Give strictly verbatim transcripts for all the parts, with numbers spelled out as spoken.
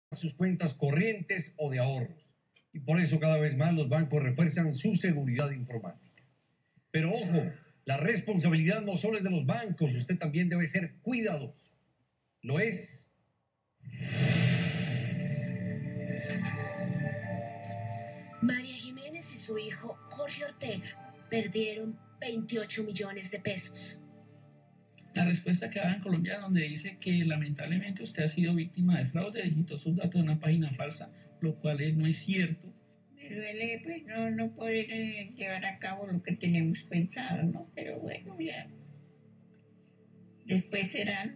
sus cuentas corrientes o de ahorros. Y por eso cada vez más los bancos refuerzan su seguridad informática. Pero ojo, la responsabilidad no solo es de los bancos, usted también debe ser cuidadoso. ¿Lo es? María Jiménez y su hijo Jorge Ortega perdieron veintiocho millones de pesos. La respuesta que da en Colombia, donde dice que lamentablemente usted ha sido víctima de fraude, digitó sus datos en una página falsa, lo cual no es cierto. Me duele pues no, no poder eh, llevar a cabo lo que tenemos pensado, ¿no? Pero bueno, ya después serán.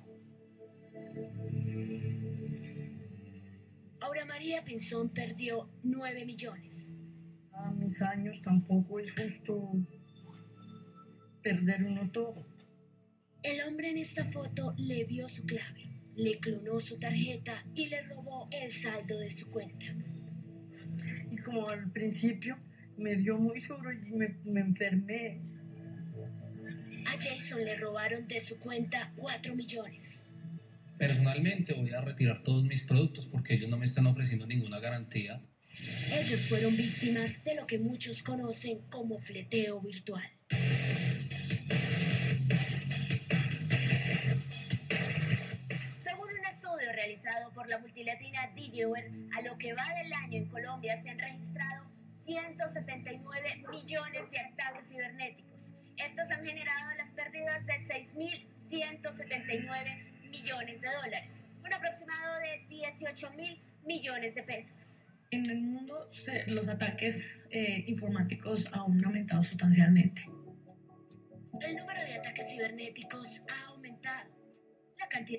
Aura María Pinzón perdió nueve millones. A mis años tampoco es justo perder uno todo. El hombre en esta foto le vio su clave, le clonó su tarjeta y le robó el saldo de su cuenta. Y como al principio me dio muy duro y me, me enfermé. A Jason le robaron de su cuenta cuatro millones. Personalmente voy a retirar todos mis productos porque ellos no me están ofreciendo ninguna garantía. Ellos fueron víctimas de lo que muchos conocen como fleteo virtual. Según un estudio realizado por la multilatina DigiWare, a lo que va del año en Colombia se han registrado ciento setenta y nueve millones de ataques cibernéticos. Estos han generado las pérdidas de seis mil ciento setenta y nueve millones de dólares, un aproximado de dieciocho mil millones de pesos. En el mundo se, los ataques eh, informáticos aún han aumentado sustancialmente. El número de ataques cibernéticos ha aumentado. La cantidad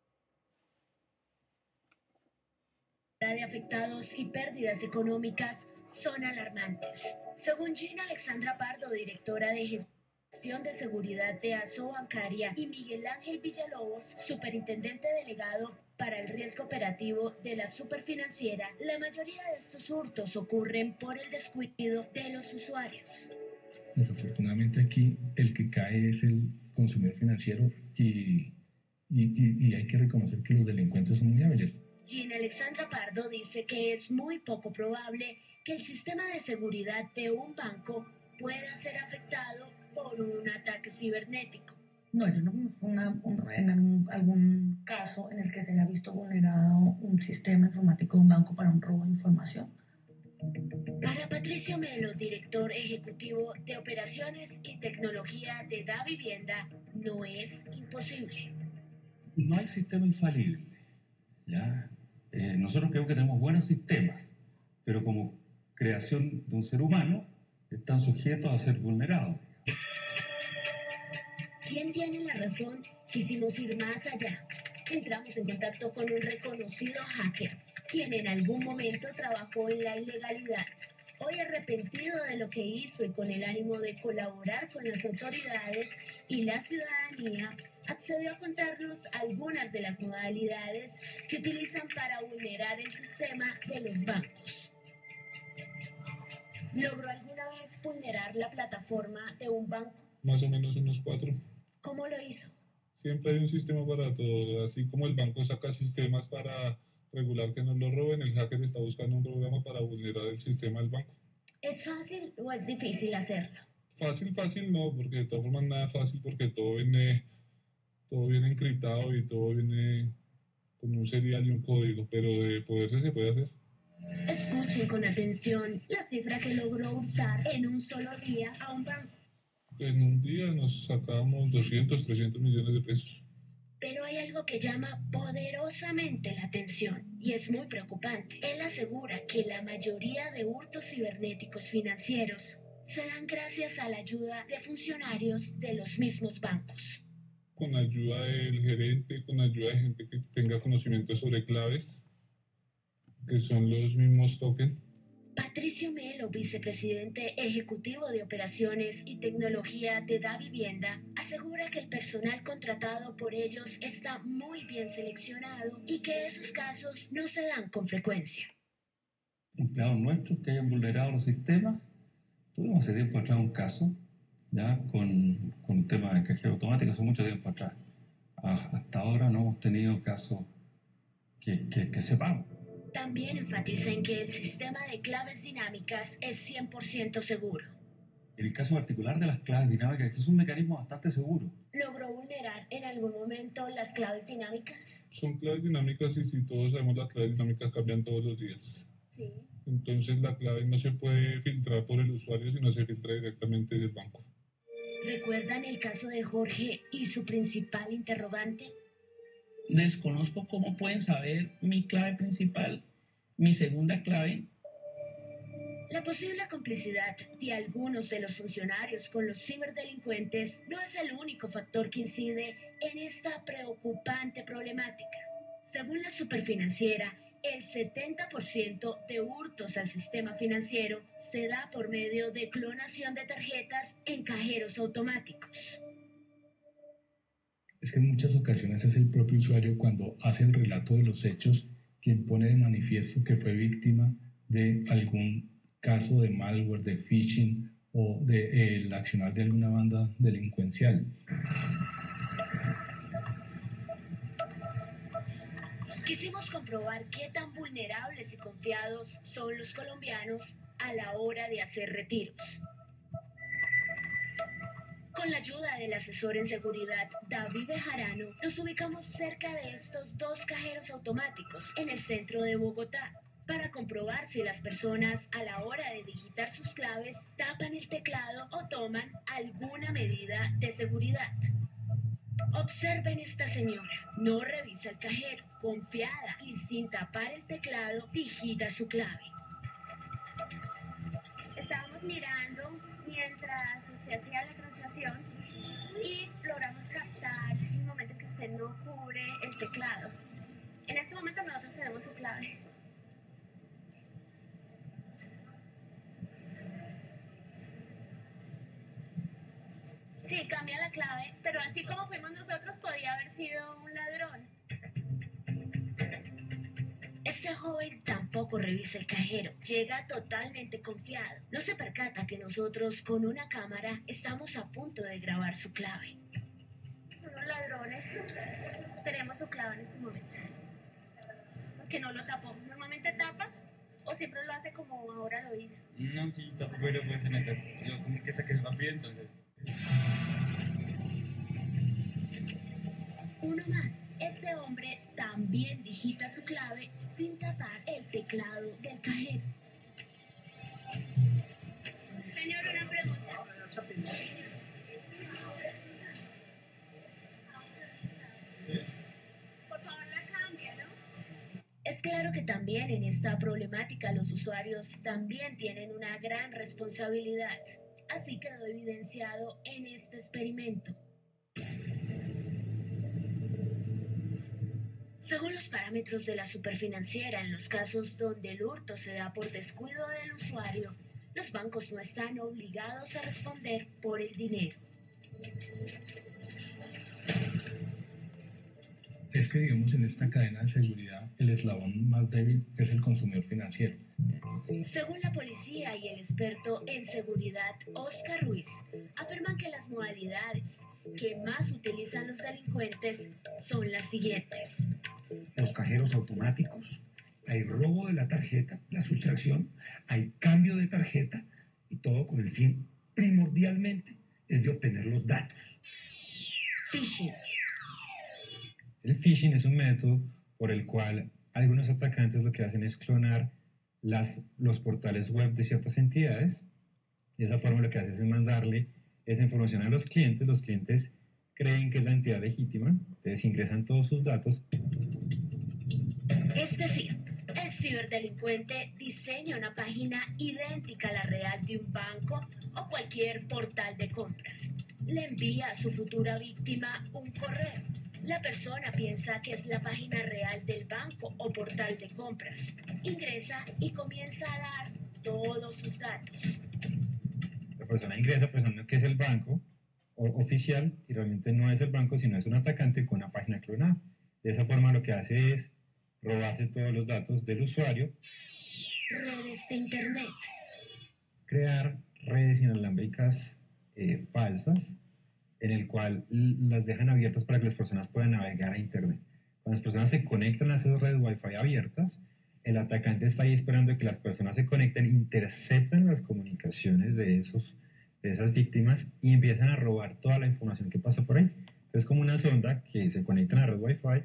de afectados y pérdidas económicas son alarmantes. Según Gina Alexandra Pardo, directora de Gestión de Seguridad de Aso Bancaria, y Miguel Ángel Villalobos, superintendente delegado para el riesgo operativo de la superfinanciera, la mayoría de estos hurtos ocurren por el descuido de los usuarios. Desafortunadamente aquí el que cae es el consumidor financiero y, y, y, y hay que reconocer que los delincuentes son muy hábiles. Gina Alexandra Pardo dice que es muy poco probable que el sistema de seguridad de un banco pueda ser afectado por un ataque cibernético. No, yo no conozco una, una, en algún, algún caso en el que se haya visto vulnerado un sistema informático de un banco para un robo de información. Para Patricio Melo, director ejecutivo de Operaciones y Tecnología de Da Vivienda, no es imposible. No hay sistema infalible, ¿ya? Eh, nosotros creo que tenemos buenos sistemas, pero como creación de un ser humano, están sujetos a ser vulnerados. ¿Quién tiene la razón? Quisimos ir más allá. Entramos en contacto con un reconocido hacker, quien en algún momento trabajó en la ilegalidad. Hoy arrepentido de lo que hizo y con el ánimo de colaborar con las autoridades y la ciudadanía, accedió a contarnos algunas de las modalidades que utilizan para vulnerar el sistema de los bancos. ¿Logró alguna vez vulnerar la plataforma de un banco? Más o menos unos cuatro. ¿Cómo lo hizo? Siempre hay un sistema para todo. Así como el banco saca sistemas para regular que no lo roben, el hacker está buscando un programa para vulnerar el sistema del banco. ¿Es fácil o es difícil hacerlo? Fácil, fácil no, porque de todas formas nada es fácil porque todo viene, todo viene encriptado y todo viene con un serial y un código, pero de poderse se puede hacer. Escuchen con atención la cifra que logró hurtar en un solo día a un banco. En un día nos sacamos doscientos, trescientos millones de pesos. Pero hay algo que llama poderosamente la atención y es muy preocupante. Él asegura que la mayoría de hurtos cibernéticos financieros se dan gracias a la ayuda de funcionarios de los mismos bancos. Con ayuda del gerente, con ayuda de gente que tenga conocimiento sobre claves, que son los mismos tokens. Patricio Melo, vicepresidente ejecutivo de Operaciones y Tecnología de Da Vivienda, asegura que el personal contratado por ellos está muy bien seleccionado y que esos casos no se dan con frecuencia. Empleados nuestros que hayan vulnerado los sistemas, tuvimos hace tiempo atrás un caso, ya con, con un tema de cajero automático, hace mucho tiempo atrás. Ah, hasta ahora no hemos tenido casos que, que, que sepamos. También enfatiza en que el sistema de claves dinámicas es cien por ciento seguro. En el caso particular de las claves dinámicas, esto es un mecanismo bastante seguro. ¿Logró vulnerar en algún momento las claves dinámicas? Son claves dinámicas y si todos sabemos las claves dinámicas cambian todos los días. Sí. Entonces la clave no se puede filtrar por el usuario, sino se filtra directamente del banco. ¿Recuerdan el caso de Jorge y su principal interrogante? Desconozco cómo pueden saber mi clave principal, mi segunda clave. La posible complicidad de algunos de los funcionarios con los ciberdelincuentes no es el único factor que incide en esta preocupante problemática. Según la Superfinanciera, el setenta por ciento de hurtos al sistema financiero se da por medio de clonación de tarjetas en cajeros automáticos. Es que en muchas ocasiones es el propio usuario, cuando hace el relato de los hechos, quien pone de manifiesto que fue víctima de algún caso de malware, de phishing o del accionar de alguna banda delincuencial. Quisimos comprobar qué tan vulnerables y confiados son los colombianos a la hora de hacer retiros. Con la ayuda del asesor en seguridad David Bejarano, nos ubicamos cerca de estos dos cajeros automáticos en el centro de Bogotá para comprobar si las personas a la hora de digitar sus claves tapan el teclado o toman alguna medida de seguridad. Observen esta señora, no revisa el cajero, confiada y sin tapar el teclado, digita su clave. Estábamos mirando mientras usted hacía la transacción y logramos captar el momento en que usted no cubre el teclado. En este momento nosotros tenemos su clave. Sí, cambia la clave, pero así como fuimos nosotros podría haber sido un ladrón. Este joven tampoco revisa el cajero, llega totalmente confiado. No se percata que nosotros con una cámara estamos a punto de grabar su clave. Son los ladrones. Tenemos su clave en estos momentos. Porque no lo tapó. Normalmente tapa o siempre lo hace como ahora lo hizo. No, sí, tapo, pero pues en el yo como que saqué rápido, entonces. Uno más. Este hombre también digita su clave sin tapar el teclado del cajero. Señor, una pregunta. Por favor, la cambia, ¿no? Es claro que también en esta problemática los usuarios también tienen una gran responsabilidad. Así quedó evidenciado en este experimento. Según los parámetros de la Superfinanciera, en los casos donde el hurto se da por descuido del usuario, los bancos no están obligados a responder por el dinero. Es que, digamos, en esta cadena de seguridad, el eslabón más débil es el consumidor financiero. Según la policía y el experto en seguridad Oscar Ruiz, afirman que las modalidades que más utilizan los delincuentes son las siguientes. Los cajeros automáticos, hay robo de la tarjeta, la sustracción, hay cambio de tarjeta y todo con el fin, primordialmente, es de obtener los datos. Phishing. El phishing es un método por el cual algunos atacantes lo que hacen es clonar las, los portales web de ciertas entidades. De esa forma lo que hace es mandarle esa información a los clientes. Los clientes creen que es la entidad legítima, entonces ingresan todos sus datos. Es decir, el ciberdelincuente diseña una página idéntica a la real de un banco o cualquier portal de compras. Le envía a su futura víctima un correo. La persona piensa que es la página real del banco o portal de compras. Ingresa y comienza a dar todos sus datos. La persona ingresa pensando que es el banco o oficial y realmente no es el banco, sino es un atacante con una página clonada. De esa forma lo que hace es robarse todos los datos del usuario. Redes de internet. Crear redes inalámbricas eh, falsas, en el cual las dejan abiertas para que las personas puedan navegar a internet. Cuando las personas se conectan a esas redes Wi-Fi abiertas, el atacante está ahí esperando que las personas se conecten, interceptan las comunicaciones de, esos, de esas víctimas y empiezan a robar toda la información que pasa por ahí. Es como una sonda que se conecta a la red Wi-Fi.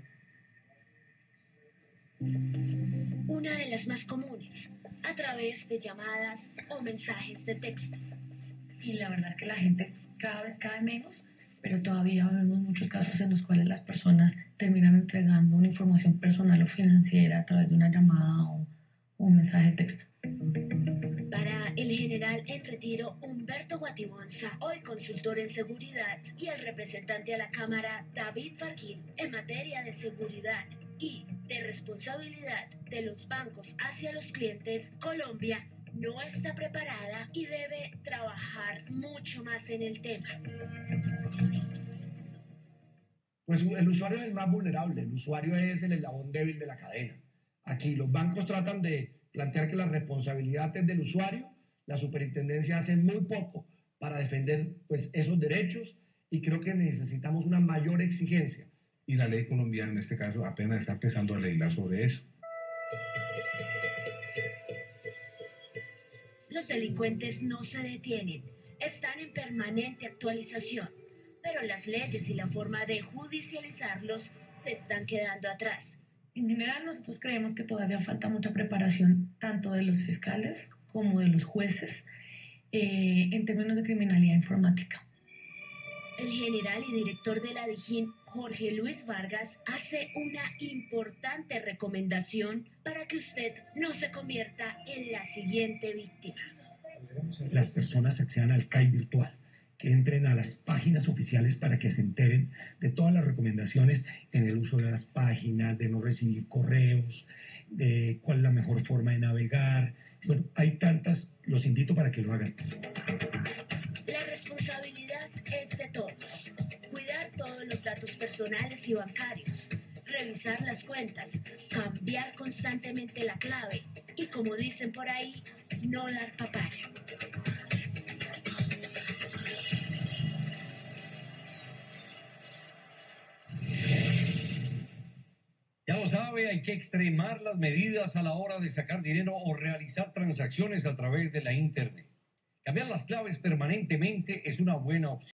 Una de las más comunes, a través de llamadas o mensajes de texto. Y la verdad es que la gente cada vez cae menos, pero todavía vemos muchos casos en los cuales las personas terminan entregando una información personal o financiera a través de una llamada o un mensaje de texto. Para el general en retiro Humberto Guatibonza, hoy consultor en seguridad, y el representante a la Cámara David Barguil, en materia de seguridad y de responsabilidad de los bancos hacia los clientes, Colombia no está preparada y debe trabajar mucho más en el tema. Pues el usuario es el más vulnerable, el usuario es el eslabón débil de la cadena. Aquí los bancos tratan de plantear que la responsabilidad es del usuario, la superintendencia hace muy poco para defender pues, esos derechos y creo que necesitamos una mayor exigencia. Y la ley colombiana en este caso apenas está empezando a legislar sobre eso. Los delincuentes no se detienen, están en permanente actualización, pero las leyes y la forma de judicializarlos se están quedando atrás. En general, nosotros creemos que todavía falta mucha preparación, tanto de los fiscales como de los jueces, eh, en términos de criminalidad informática. El general y director de la DIJÍN, Jorge Luis Vargas, hace una importante recomendación para que usted no se convierta en la siguiente víctima. Las personas accedan al C A I virtual, que entren a las páginas oficiales para que se enteren de todas las recomendaciones en el uso de las páginas, de no recibir correos, de cuál es la mejor forma de navegar. Bueno, hay tantas, los invito para que lo hagan. La responsabilidad es de todos. Cuidar todos los datos personales y bancarios, revisar las cuentas, cambiar constantemente la clave y, como dicen por ahí, no dar papaya. Ya lo sabe, hay que extremar las medidas a la hora de sacar dinero o realizar transacciones a través de la Internet. Cambiar las claves permanentemente es una buena opción.